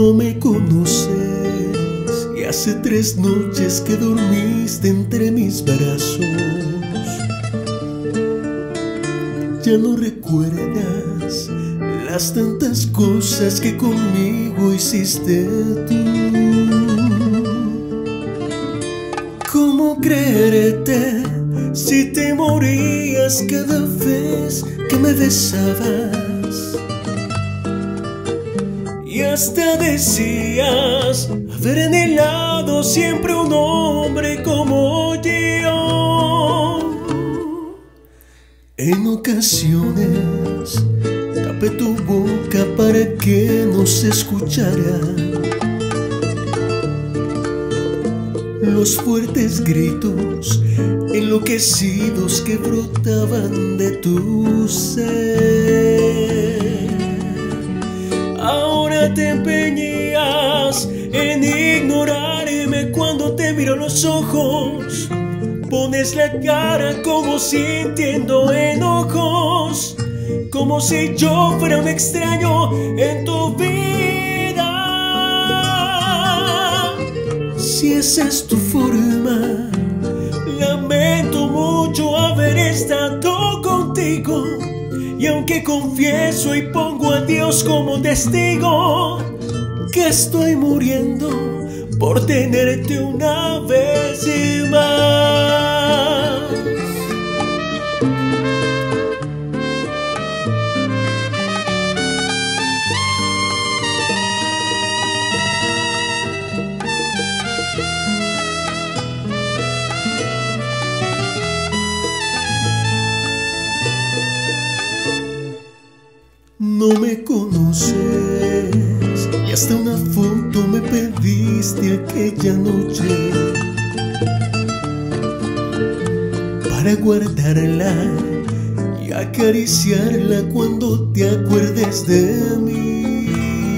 No me conoces y hace 3 noches que dormiste entre mis brazos. Ya no recuerdas las tantas cosas que conmigo hiciste tú. ¿Cómo creerte si te morías cada vez que me besabas? Y hasta decías haber anhelado siempre un hombre como yo. En ocasiones tapé tu boca para que no se escuchara los fuertes gritos enloquecidos que brotaban de tu ser. Ahora te empeñas en ignorarme cuando te miro a los ojos. Pones la cara como sintiendo enojos, como si yo fuera un extraño en tu vida. Si esa es tu forma, lamento mucho haber estado contigo. Y aunque confieso y pongo a Dios como testigo, que estoy muriendo por tenerte una vez más. No me conoces y hasta una foto me pediste aquella noche para guardarla y acariciarla cuando te acuerdes de mí.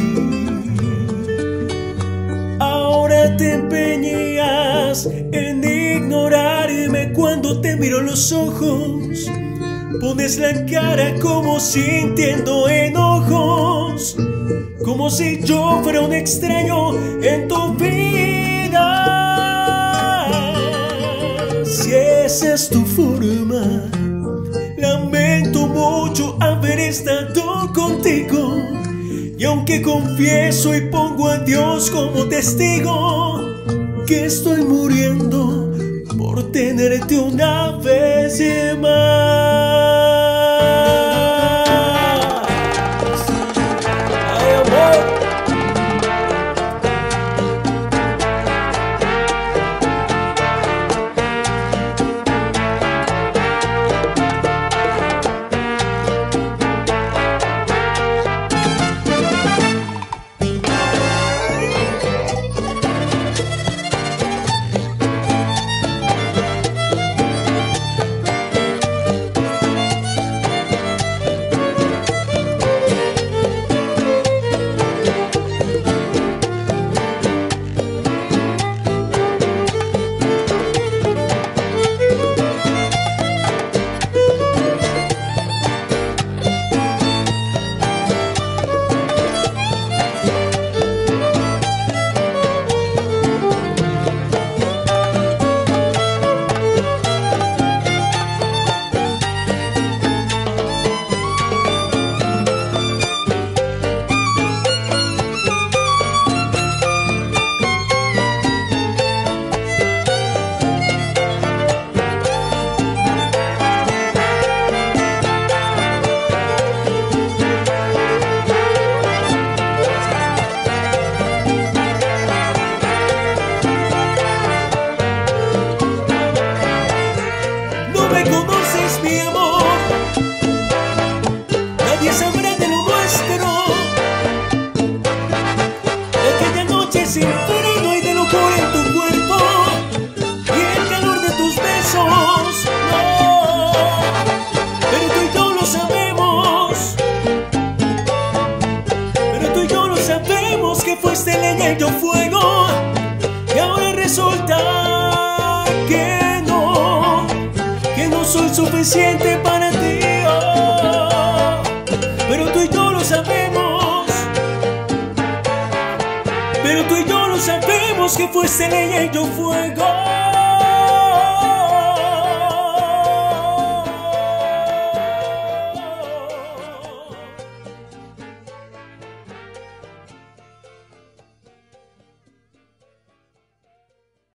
Ahora te empeñas en ignorarme cuando te miro a los ojos. Pones la cara como sintiendo enojos, como si yo fuera un extraño en tu vida. Si esa es tu forma, lamento mucho haber estado contigo. Y aunque confieso y pongo a Dios como testigo, que estoy muriendo por tenerte una vez más. Mi amor, nadie sabrá de lo nuestro, de aquella noche sin frío y de locura en tu cuerpo y el calor de tus besos. No, pero tú y yo lo sabemos, pero tú y yo lo sabemos que fuiste leña y yo fuego, y ahora resulta que no soy suficiente para ti, oh. Pero tú y yo lo sabemos, pero tú y yo lo sabemos que fuiste leña y yo fuego.